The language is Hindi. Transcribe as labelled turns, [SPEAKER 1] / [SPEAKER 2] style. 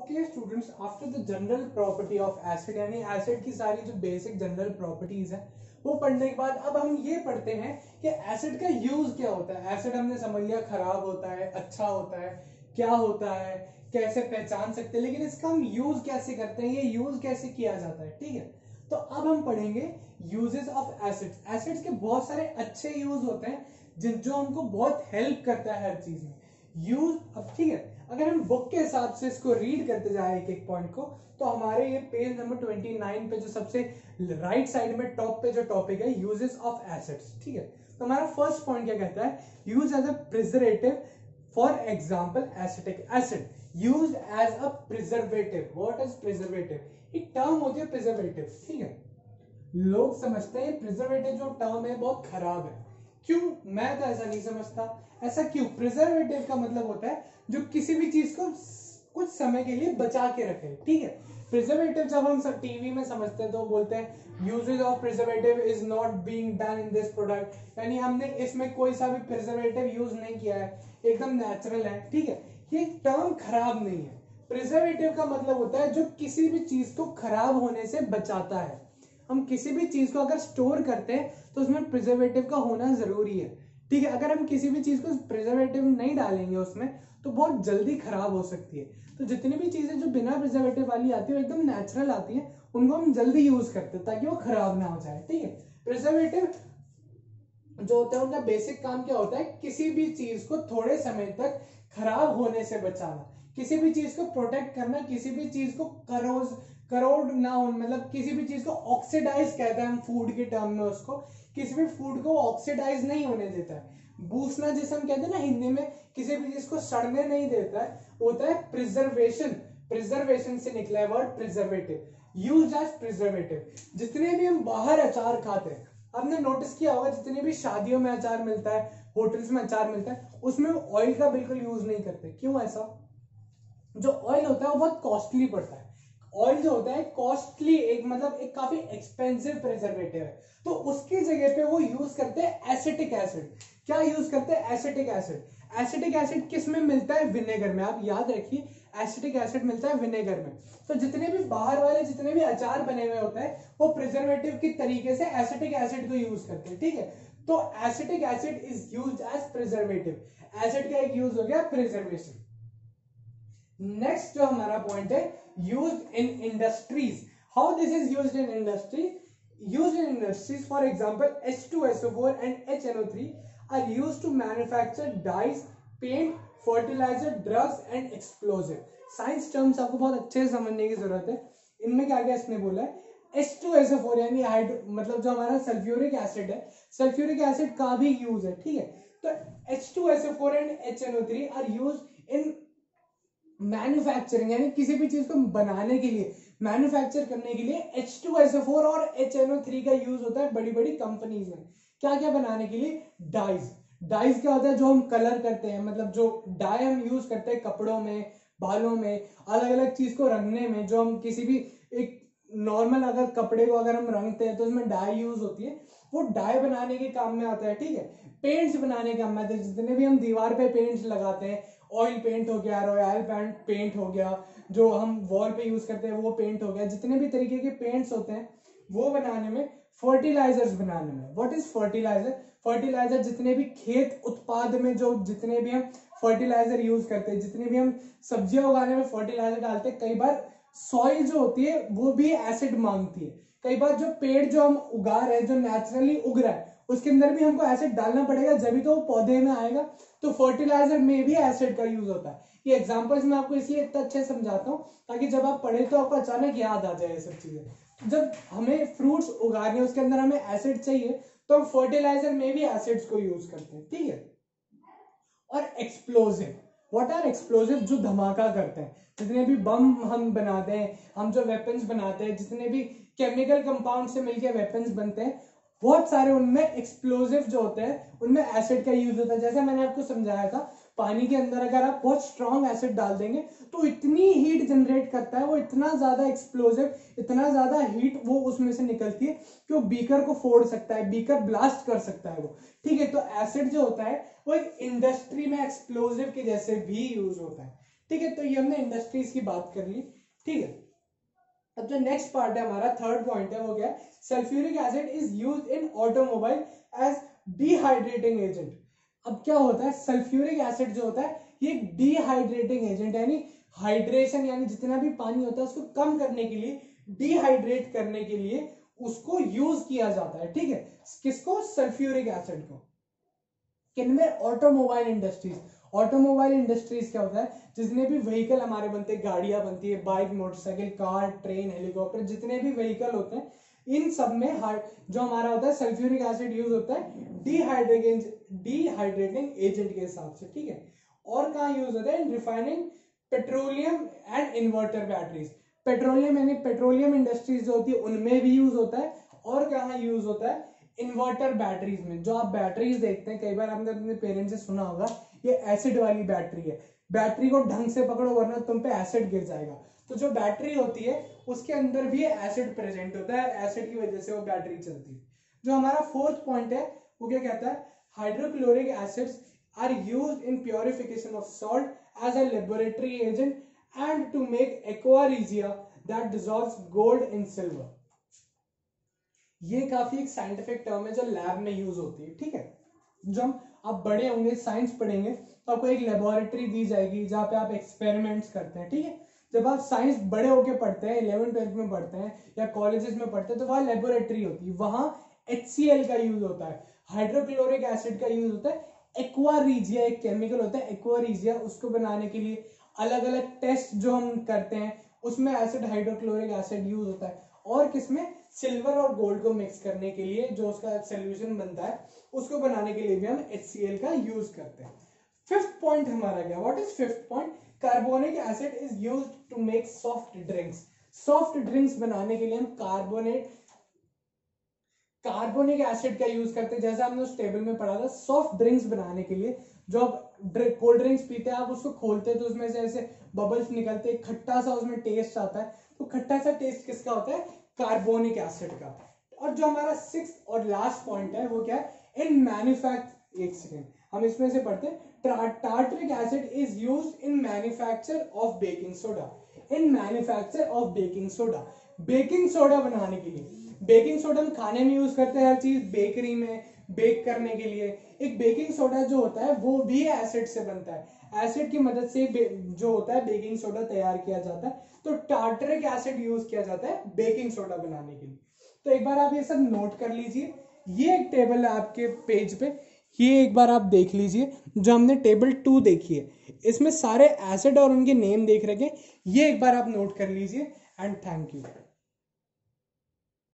[SPEAKER 1] Okay students, after the general property of acid यानी एसिड की सारी जो बेसिक जनरल प्रॉपर्टीज है वो पढ़ने के बाद अब हम ये पढ़ते हैं कि एसिड का यूज क्या होता है। एसिड हमने समझ लिया खराब होता है, अच्छा होता है, क्या होता है, कैसे पहचान सकते हैं, लेकिन इसका हम यूज कैसे करते हैं, ये यूज कैसे किया जाता है। ठीक है, तो अब हम पढ़ेंगे यूजेस ऑफ एसिड्स। एसिड्स के बहुत सारे अच्छे यूज होते हैं जो हमको बहुत हेल्प करता है हर चीज में यूज। अब ठीक है, अगर हम बुक के हिसाब से इसको रीड करते जाए एक एक पॉइंट को, तो हमारे ये पेज नंबर 29 पे जो सबसे राइट साइड में टॉप पे जो टॉपिक है यूजेस ऑफ एसिड्स। ठीक है, तो हमारा फर्स्ट पॉइंट क्या कहता है, use as a preservative. For example acetic acid use as a preservative. What is preservative? एक टर्म होती है प्रिजर्वेटिव। ठीक है, लोग समझते हैं प्रिजर्वेटिव जो टर्म है बहुत खराब है। क्यों? मैं तो ऐसा नहीं समझता। ऐसा क्यों? प्रिजर्वेटिव का मतलब होता है जो किसी भी चीज को कुछ समय के लिए बचा के रखे। ठीक है, प्रिजर्वेटिव जब हम सब टीवी में समझते हैं तो बोलते हैं usages of preservative is not being done in this product, यानी हमने इसमें कोई सा भी प्रिजर्वेटिव यूज नहीं किया है, एकदम नेचुरल है। ठीक है, ये टर्म खराब नहीं है। प्रिजर्वेटिव का मतलब होता है जो किसी भी चीज को खराब होने से बचाता है। हम किसी भी चीज को अगर स्टोर करते हैं तो उसमें प्रिजर्वेटिव का होना जरूरी है। ठीक है, अगर हम किसी भी चीज को प्रिजर्वेटिव नहीं डालेंगे उसमें तो बहुत जल्दी खराब हो सकती है। तो जितनी भी चीजें जो बिना प्रिजर्वेटिव वाली आती है एकदम नेचुरल आती है, उनको हम जल्दी यूज करते हैं ताकि वो खराब ना हो जाए। ठीक है, प्रिजर्वेटिव जो होता है उनका बेसिक काम क्या होता है, किसी भी चीज को थोड़े समय तक खराब होने से बचाना, किसी भी चीज को प्रोटेक्ट करना, किसी भी चीज को करोड ना हो, मतलब किसी भी चीज को ऑक्सीडाइज कहते हैं हम फूड के टर्म में उसको, किसी भी फूड को ऑक्सीडाइज नहीं होने देता है। बूसना जिसे हम कहते हैं ना हिंदी में, किसी भी चीज को सड़ने नहीं देता है, होता है प्रिजर्वेशन। प्रिजर्वेशन से निकला है word preservative, used as preservative. जितने भी हम बाहर अचार खाते हैं, आपने नोटिस किया होगा जितने भी शादियों में अचार मिलता है, होटल्स में अचार मिलता है, उसमें ऑयल का बिल्कुल यूज नहीं करते। क्यों ऐसा? जो ऑयल होता है वो बहुत कॉस्टली पड़ता है। ऑयल जो होता है कॉस्टली, एक मतलब एक काफी एक्सपेंसिव प्रिजर्वेटिव है, तो उसकी जगह पे वो यूज करते हैं एसिटिक एसिड। क्या यूज करते हैं? Acetic acid. एसिटिक एसिड किस में मिलता है? विनेगर में। आप याद रखिए, एसिटिक एसिड मिलता है विनेगर में। तो जितने भी बाहर वाले जितने भी अचार बने हुए होते हैं वो प्रिजर्वेटिव की तरीके से एसिटिक एसिड को यूज करते हैं। ठीक है, तो acetic acid is used as preservative. Acid का एक यूज हो गया प्रिजर्वेशन। नेक्स्ट जो हमारा पॉइंट है, used in industries. How this is used in industry? Used in industries, for example, H2SO4 and HNO3 are used to manufacture dyes, paint, fertilizer, drugs and explosive. Science terms आपको बहुत अच्छे से समझने की जरूरत है। इनमें क्या क्या इसने बोला है, H2SO4 यानी मतलब जो हमारा सल्फ्यूरिक एसिड है, सल्फ्यूरिक एसिड का भी यूज है। ठीक है, तो H2SO4 and HNO3 are used in manufacturing, यानी किसी भी चीज को बनाने के लिए, मैन्युफैक्चर करने के लिए H2SO4 और HNO3 का यूज होता है बड़ी बड़ी कंपनीज में। क्या क्या बनाने के लिए? डाइज। डाइज क्या होता है? जो हम कलर करते हैं, मतलब जो डाई हम यूज करते हैं कपड़ों में, बालों में, अलग अलग चीज को रंगने में। जो हम किसी भी एक नॉर्मल अगर कपड़े को अगर हम रंगते हैं तो उसमें डाई यूज होती है, वो डाई बनाने के काम में आता है। ठीक है, पेंट्स बनाने का मतलब जितने भी हम दीवार पे पेंट्स लगाते हैं, ऑयल पेंट हो गया, रॉयल पेंट हो गया, जो हम वॉल पे यूज करते हैं वो पेंट हो गया, जितने भी तरीके के पेंट्स होते हैं वो बनाने में, फर्टिलाइजर्स बनाने में। What is fertiliser? फर्टिलाइजर जितने भी खेत उत्पाद में जो जितने भी हम फर्टिलाइजर यूज करते हैं, जितने भी हम सब्जियां उगाने में फर्टिलाइजर डालते हैं, कई बार सॉइल जो होती है वो भी एसिड मांगती है। कई बार जो पेड़ जो हम उगा रहे हैं, जो नेचुरली उग रहा है, उसके अंदर भी हमको एसिड डालना पड़ेगा, जब तो वो पौधे में आएगा। तो फर्टिलाइजर में भी एसिड का यूज होता है। ये एग्जांपल्स मैं आपको इसलिए इतना अच्छे से समझाता हूँ ताकि जब आप पढ़े तो आपको अचानक याद आ जाए ये सब चीजें। जब हमें फ्रूट्स उगाने उसके अंदर हमें एसिड चाहिए तो हम फर्टिलाइजर में भी एसिड्स को यूज करते हैं। ठीक है, और एक्सप्लोजिव। What are explosive? जो धमाका करते हैं, जितने भी बम हम बनाते हैं, हम जो वेपन्स बनाते हैं, जितने भी केमिकल कंपाउंड से मिलकर वेपन्स बनते हैं, बहुत सारे उनमें एक्सप्लोजिव जो होते हैं उनमें एसिड का यूज होता है। जैसे मैंने आपको समझाया था, पानी के अंदर अगर आप बहुत स्ट्रॉन्ग एसिड डाल देंगे तो इतनी हीट जनरेट करता है वो, इतना ज्यादा एक्सप्लोजिव, इतना ज्यादा हीट वो उसमें से निकलती है कि वो बीकर को फोड़ सकता है, बीकर ब्लास्ट कर सकता है वो। ठीक है, तो एसिड जो होता है वो एक इंडस्ट्री में एक्सप्लोजिव के जैसे भी यूज होता है। ठीक है, तो ये हमने इंडस्ट्रीज की बात कर ली। ठीक है, अब जो नेक्स्ट पार्ट है हमारा, थर्ड पॉइंट है, वो क्या है? Sulphuric acid is used in automobile as dehydrating agent. अब क्या होता है, सल्फ्यूरिक एसिड जो होता है ये एक डिहाइड्रेटिंग एजेंट, यानी हाइड्रेशन यानी जितना भी पानी होता है उसको कम करने के लिए, डिहाइड्रेट करने के लिए उसको यूज किया जाता है। ठीक है, किसको? सल्फ्यूरिक एसिड को। किनमें? Automobile industries. ऑटोमोबाइल इंडस्ट्रीज क्या होता है? जितने भी व्हीकल हमारे बनते हैं, गाड़ियां बनती है, bike, motorcycle, car, train, helicopter, जितने भी व्हीकल होते हैं, इन सब में जो हमारा होता है सल्फ्यूरिक एसिड यूज होता है डिहाइड्रेटिंग एजेंट के हिसाब से। ठीक है, और कहाँ यूज होता है? In refining petroleum and inverter batteries. Petroleum यानी पेट्रोलियम इंडस्ट्रीज जो होती है उनमें भी यूज होता है। और कहाँ यूज होता है? इन्वर्टर बैटरीज में। जो आप बैटरीज देखते हैं, कई बार आपने अपने पेरेंट्स से सुना होगा, ये एसिड वाली बैटरी है, बैटरी को ढंग से पकड़ो वरना तुम पे एसिड गिर जाएगा। तो जो बैटरी होती है उसके अंदर भी एसिड प्रेजेंट होता है, एसिड की वजह से वो बैटरी चलती है। जो हमारा फोर्थ पॉइंट है वो क्या कहता है? Hydrochloric acids are used in purification of salt as a laboratory agent and to make aqua regia that dissolves gold in silver. ये काफी एक साइंटिफिक टर्म है जो लैब में यूज होती है। ठीक है, जब आप बड़े होंगे, साइंस पढ़ेंगे, तो आपको एक लेबोरेटरी दी जाएगी जहाँ पे आप एक्सपेरिमेंट्स करते हैं। ठीक है, जब आप साइंस बड़े होके पढ़ते हैं, 11th-12th में पढ़ते हैं या कॉलेजेस में पढ़ते हैं, तो वहाँ लेबोरेटरी होती है, वहां HCl का यूज होता है, हाइड्रोक्लोरिक एसिड का यूज होता है, एक्वारीजिया एक केमिकल होता है एक्वारीजिया, उसको बनाने के लिए अलग अलग टेस्ट जो हम करते हैं उसमें एसिड हाइड्रोक्लोरिक एसिड यूज होता है। और किसमें? सिल्वर और गोल्ड को मिक्स करने के लिए जो उसका सोल्यूशन बनता है उसको बनाने के लिए भी हम HCl का यूज करते हैं। फिफ्थ पॉइंट हमारा क्या? What is fifth point? Carbonic acid is used to make soft drinks. Soft drinks बनाने के लिए हम कार्बोनिक एसिड का यूज करते हैं। जैसा हमने उस टेबल में पढ़ा था, सॉफ्ट ड्रिंक्स बनाने के लिए जो आप कोल्ड ड्रिंक्स पीते हैं, आप उसको खोलते हैं तो उसमें से ऐसे बबल्स निकलते हैं, खट्टा सा उसमें टेस्ट आता है। तो खट्टा सा टेस्ट किसका होता है? कार्बोनिक एसिड का। और जो हमारा सिक्स्थ और लास्ट पॉइंट है वो क्या है? इन मैन्युफैक्चर, एक सेकेंड, हम इसमें से पढ़ते हैं, tartaric acid is used in manufacture of baking soda. In manufacture of baking soda, baking soda बनाने के लिए। बेकिंग सोडा हम खाने में यूज करते हैं, हर चीज बेकरी में बेक करने के लिए। एक बेकिंग सोडा जो होता है वो भी एसिड से बनता है, एसिड की मदद से जो होता है बेकिंग सोडा तैयार किया जाता है। तो टार्टरिक एसिड यूज किया जाता है बेकिंग सोडा बनाने के लिए। तो एक बार आप ये सब नोट कर लीजिए, ये एक टेबल है आपके पेज पे, ये एक बार आप देख लीजिए जो हमने टेबल 2 देखी है, इसमें सारे एसिड और उनके नेम देख रखे, ये एक बार आप नोट कर लीजिए। And thank you.